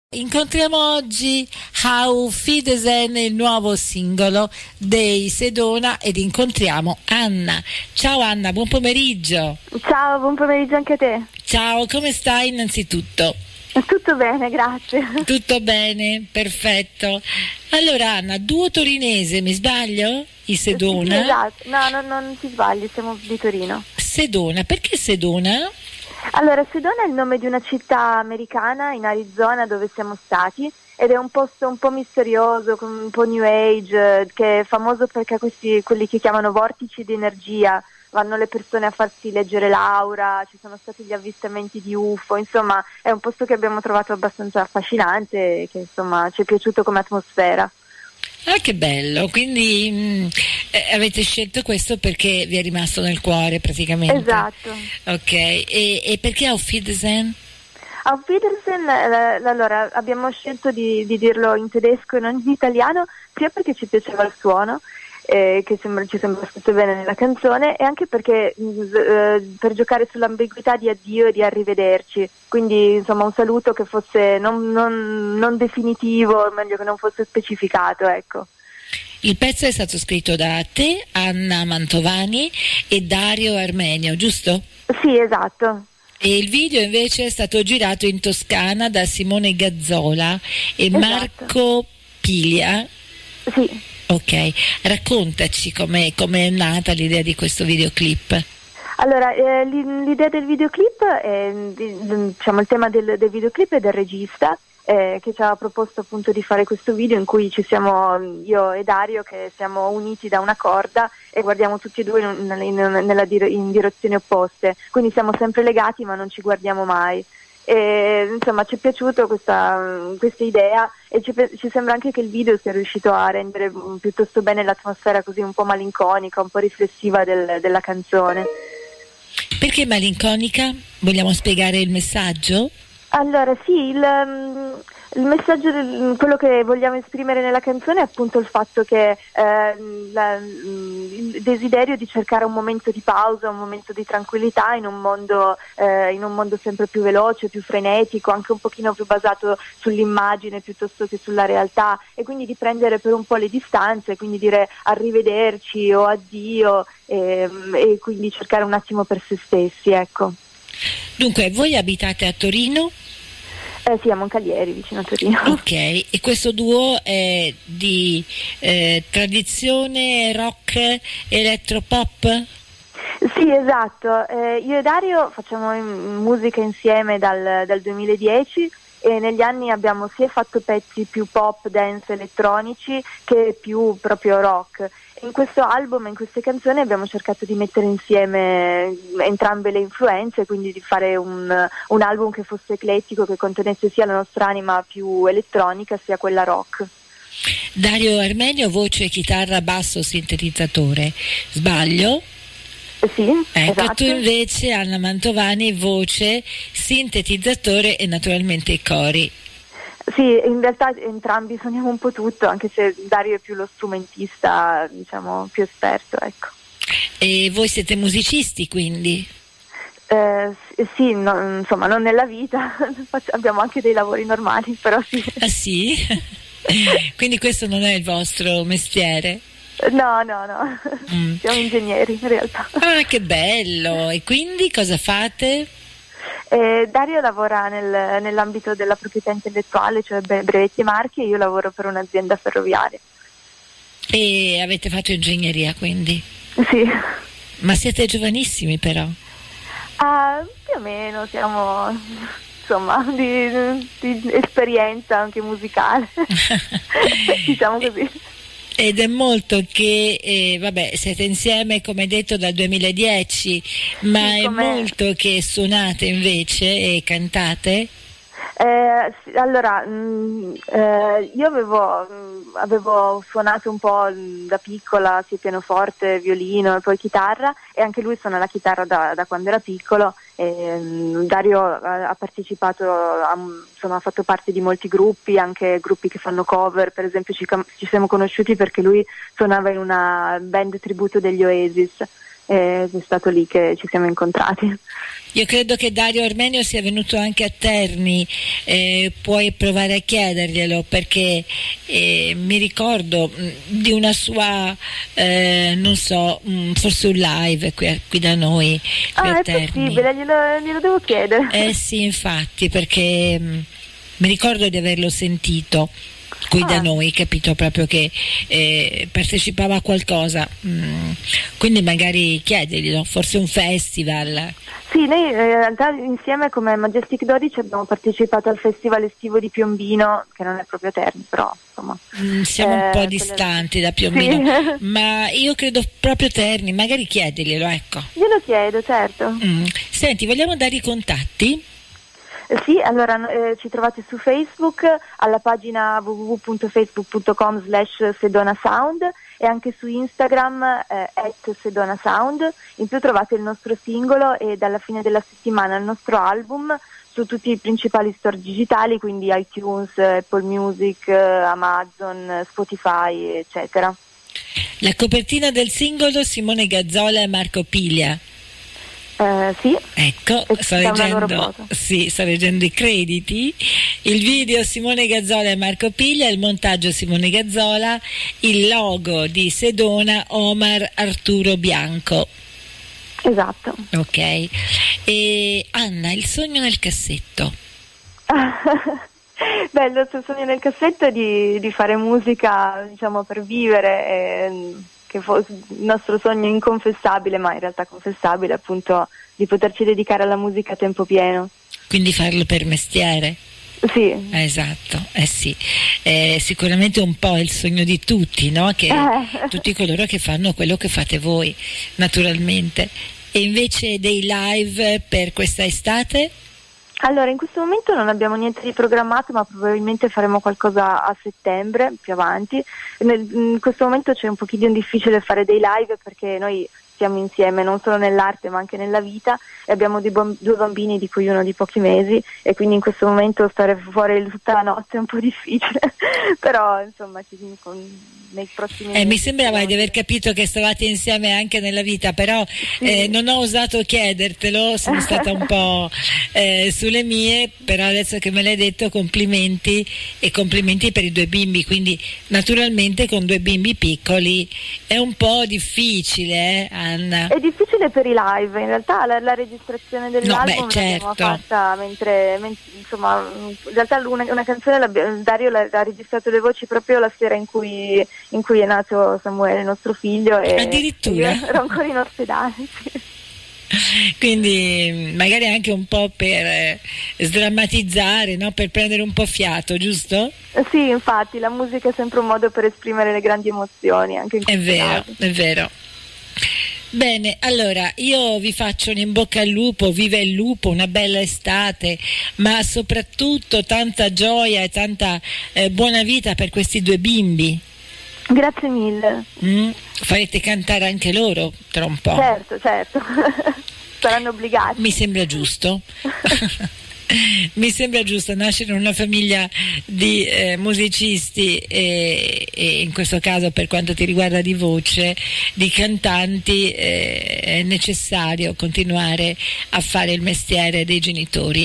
Incontriamo oggi Auf Wiedersehen, il nuovo singolo dei Sedona, ed incontriamo Anna. Ciao Anna, buon pomeriggio. Ciao, buon pomeriggio anche a te. Ciao, come stai innanzitutto? Tutto bene, grazie. Tutto bene, perfetto. Allora Anna, duo torinese, mi sbaglio? I Sedona? Sì, esatto, no, non ti sbagli, siamo di Torino. Sedona, perché Sedona? Allora, Sedona è il nome di una città americana in Arizona dove siamo stati ed è un posto un po' misterioso, un po' new age, che è famoso perché quelli che chiamano vortici di energia, vanno le persone a farsi leggere l'aura, ci sono stati gli avvistamenti di UFO, insomma è un posto che abbiamo trovato abbastanza affascinante e che insomma ci è piaciuto come atmosfera. Ah, che bello, quindi avete scelto questo perché vi è rimasto nel cuore praticamente. Esatto. Ok, e perché Auf Wiedersehen? Auf Wiedersehen, allora abbiamo scelto di dirlo in tedesco e non in italiano, sia perché ci piaceva il suono, ci sembra scritto bene nella canzone, e anche perché per giocare sull'ambiguità di addio e di arrivederci, quindi insomma un saluto che fosse non definitivo, meglio che non fosse specificato, ecco. Il pezzo è stato scritto da te, Anna Mantovani, e Dario Armenio, giusto? Sì, esatto. E il video invece è stato girato in Toscana da Simone Gazzola e Esatto. Marco Piglia. Sì. Ok, raccontaci com'è nata l'idea di questo videoclip. Allora, l'idea del videoclip, diciamo il tema del videoclip è del regista che ci ha proposto appunto di fare questo video in cui ci siamo io e Dario, che siamo uniti da una corda e guardiamo tutti e due in direzioni opposte, quindi siamo sempre legati ma non ci guardiamo mai. E, insomma ci è piaciuta questa idea e ci sembra anche che il video sia riuscito a rendere piuttosto bene l'atmosfera così un po' malinconica, un po' riflessiva della canzone. Perché malinconica? Vogliamo spiegare il messaggio? Allora sì, il messaggio, quello che vogliamo esprimere nella canzone è appunto il fatto che il desiderio di cercare un momento di pausa, un momento di tranquillità in un mondo sempre più veloce, più frenetico, anche un pochino più basato sull'immagine piuttosto che sulla realtà, e quindi di prendere per un po' le distanze, quindi dire arrivederci o addio e quindi cercare un attimo per se stessi, ecco. Dunque, voi abitate a Torino? Sì, a Moncalieri, vicino a Torino. Ok, e questo duo è di tradizione rock elettropop? Sì, esatto. Io e Dario facciamo musica insieme dal 2010 e negli anni abbiamo sia fatto pezzi più pop, dance, elettronici che più proprio rock. In questo album, in queste canzoni, abbiamo cercato di mettere insieme entrambe le influenze, quindi di fare un album che fosse eclettico, che contenesse sia la nostra anima più elettronica sia quella rock. Dario Armenio, voce, chitarra, basso, sintetizzatore. Sbaglio? Sì, ecco, esatto. Tu invece, Anna Mantovani, voce, sintetizzatore e naturalmente cori. Sì, in realtà entrambi suoniamo un po' tutto, anche se Dario è più lo strumentista, diciamo, più esperto, ecco. E voi siete musicisti, quindi? Sì, insomma, non nella vita, abbiamo anche dei lavori normali, però sì. Ah sì? Quindi questo non è il vostro mestiere? No. Siamo ingegneri in realtà. Ah, che bello! E quindi cosa fate? Dario lavora nell'ambito della proprietà intellettuale, cioè brevetti e marchi, e io lavoro per un'azienda ferroviaria. E avete fatto ingegneria, quindi? Sì. Ma siete giovanissimi però? Più o meno, siamo insomma di esperienza anche musicale, diciamo così. Ed è molto che, vabbè, siete insieme come detto dal 2010, ma sì, è molto che suonate invece e cantate? Allora, io avevo suonato un po' da piccola, sia pianoforte, violino e poi chitarra, e anche lui suona la chitarra da quando era piccolo. Dario ha partecipato, ha fatto parte di molti gruppi, anche gruppi che fanno cover. Per esempio ci siamo conosciuti perché lui suonava in una band tributo degli Oasis. ed è stato lì che ci siamo incontrati. Io credo che Dario Armenio sia venuto anche a Terni, puoi provare a chiederglielo, perché mi ricordo di una sua, non so, forse un live qui da noi, qui a è Terni. possibile, glielo devo chiedere. Sì, infatti, perché mi ricordo di averlo sentito qui da noi, capito, proprio che partecipava a qualcosa, quindi magari chiederglielo, forse un festival. Sì, noi in realtà insieme come Majestic 12 abbiamo partecipato al festival estivo di Piombino, che non è proprio Terni, però insomma. Siamo un po' distanti da Piombino, sì. Ma io credo proprio Terni, magari chiederglielo, ecco. Glielo chiedo, certo. Senti, vogliamo dare i contatti? Sì, allora ci trovate su Facebook alla pagina www.facebook.com/sedonasound e anche su Instagram @sedonasound. In più trovate il nostro singolo e dalla fine della settimana il nostro album su tutti i principali store digitali, quindi iTunes, Apple Music, Amazon, Spotify, eccetera. La copertina del singolo Simone Gazzola e Marco Piglia. Sì, ecco, sto leggendo i crediti. Il video Simone Gazzola e Marco Piglia, il montaggio Simone Gazzola, il logo di Sedona Omar Arturo Bianco. Esatto. Ok. E Anna, il sogno nel cassetto. Beh, il nostro sogno nel cassetto è di fare musica, diciamo, per vivere, che fosse il nostro sogno inconfessabile, ma in realtà confessabile, appunto, di poterci dedicare alla musica a tempo pieno. Quindi farlo per mestiere? Sì. Esatto, sì. Sicuramente un po' il sogno di tutti, no? Che tutti coloro che fanno quello che fate voi, naturalmente. E invece dei live per questa estate? Allora, in questo momento non abbiamo niente di programmato, ma probabilmente faremo qualcosa a settembre, più avanti. In questo momento c'è un pochino difficile fare dei live perché noi siamo insieme non solo nell'arte ma anche nella vita e abbiamo due bambini di cui uno di pochi mesi e quindi in questo momento stare fuori tutta la notte è un po' difficile, però insomma nei prossimi mesi. Mi sembrava di aver capito che stavate insieme anche nella vita, però sì. Non ho osato chiedertelo, sono stata un po' sulle mie, però adesso che me l'hai detto complimenti e complimenti per i due bimbi, quindi naturalmente con due bimbi piccoli è un po' difficile, Anna. È difficile per i live, in realtà la registrazione dell'album certo. l'abbiamo fatta mentre insomma, in realtà una canzone Dario l'ha registrato le voci proprio la sera in cui è nato Samuele, il nostro figlio, e addirittura io ero ancora in ospedale. Sì. Quindi magari anche un po' per sdrammatizzare, no? Per prendere un po' fiato, giusto? Sì, infatti la musica è sempre un modo per esprimere le grandi emozioni, anche in questo caso. È vero. Bene, allora io vi faccio un in bocca al lupo, viva il lupo, una bella estate, ma soprattutto tanta gioia e tanta buona vita per questi due bimbi. Grazie mille. Farete cantare anche loro tra un po'? Certo. Saranno obbligati. Mi sembra giusto. Mi sembra giusto nascere in una famiglia di musicisti e in questo caso, per quanto ti riguarda di voce, di cantanti, è necessario continuare a fare il mestiere dei genitori.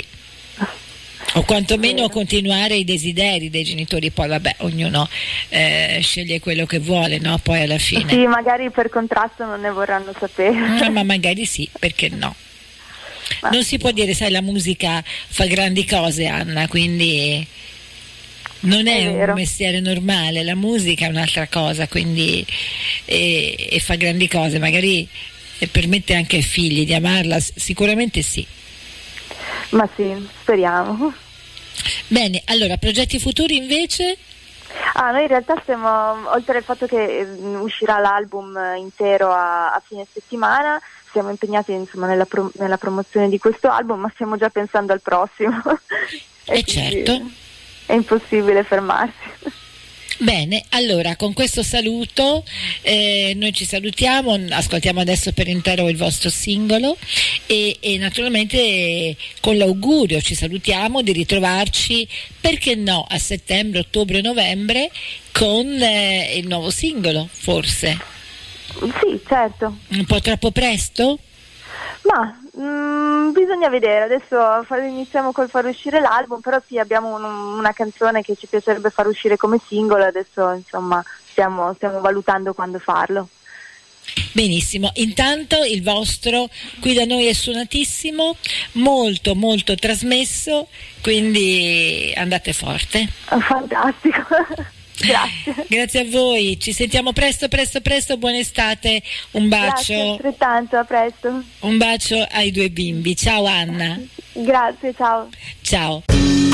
O quantomeno continuare i desideri dei genitori, poi vabbè, ognuno sceglie quello che vuole, no? Poi alla fine. Sì, magari per contrasto non ne vorranno sapere. Ma magari sì, perché no? Non si può dire, sai, la musica fa grandi cose, Anna, quindi non è un mestiere normale, la musica è un'altra cosa, quindi e fa grandi cose, magari permette anche ai figli di amarla, sicuramente sì. Ma sì, speriamo. Bene, allora, progetti futuri invece? Noi in realtà stiamo, oltre al fatto che uscirà l'album intero a fine settimana, siamo impegnati insomma nella promozione di questo album, ma stiamo già pensando al prossimo. Certo. È impossibile fermarsi. Bene, allora con questo saluto noi ci salutiamo, ascoltiamo adesso per intero il vostro singolo e naturalmente con l'augurio ci salutiamo di ritrovarci, perché no, a settembre, ottobre, novembre con il nuovo singolo, forse. Sì, certo. Un po' troppo presto? Ma bisogna vedere, adesso iniziamo col far uscire l'album, però sì, abbiamo una canzone che ci piacerebbe far uscire come singolo, adesso insomma stiamo valutando quando farlo. Benissimo, intanto il vostro qui da noi è suonatissimo, molto molto trasmesso, quindi andate forte. Fantastico. Grazie. Grazie a voi, ci sentiamo presto, buona estate, un bacio. Grazie altrettanto, a presto. Un bacio ai due bimbi, ciao Anna. Grazie, ciao. Ciao.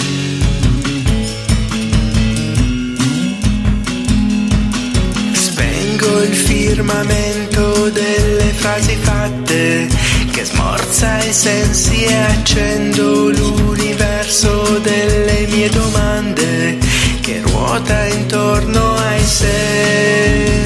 Spengo il firmamento delle frasi fatte, che smorza i sensi e accendo l'universo delle mie domande, che ruota intorno ai sé.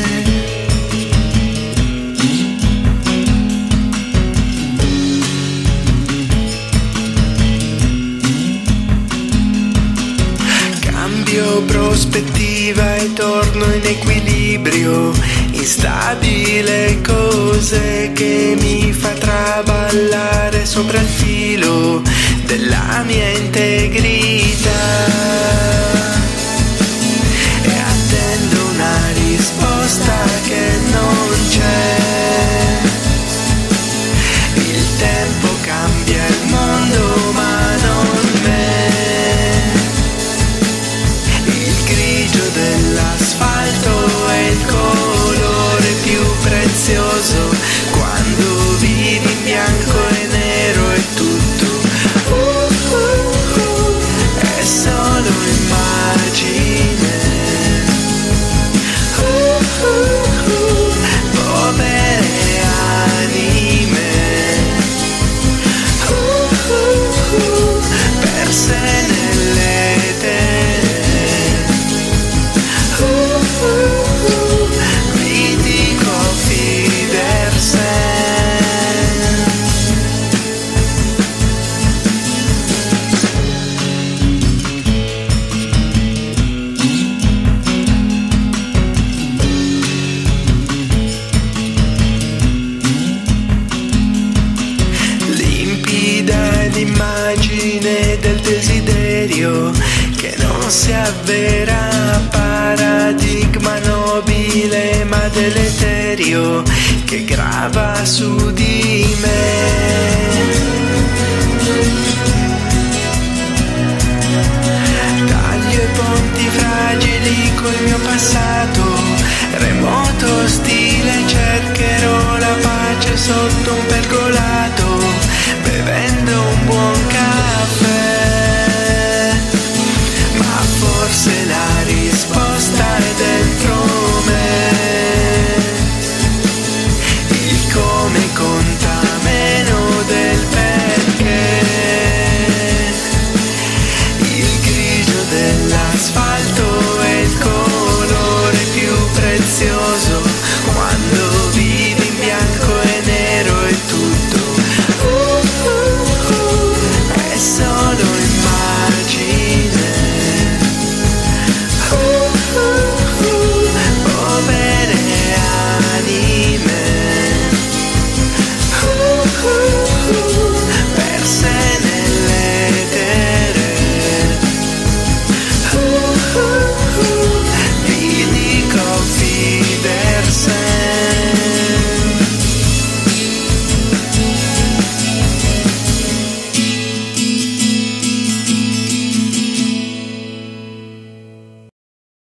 Cambio prospettiva e torno in equilibrio, instabile, cose che mi fa traballare sopra il filo della mia integrità. Una risposta che non c'è. Il tempo cambia il mondo ma non me. Il grigio dell'asfalto è il colore più prezioso. Quando vivi in bianco e nero è tutto è solo immagine. Povere anime perse nell'etere. Vi dico fiderse. L'immagine del desiderio che non si avvera, paradigma nobile ma deleterio che grava su di me. Taglio i ponti fragili col mio passato, remoto stile cercherò la pace sotto un pergolato, bevendo un buon caffè. Ma forse la risposta è dentro me. Il come conta meno del perché. Il grigio dell'asfalto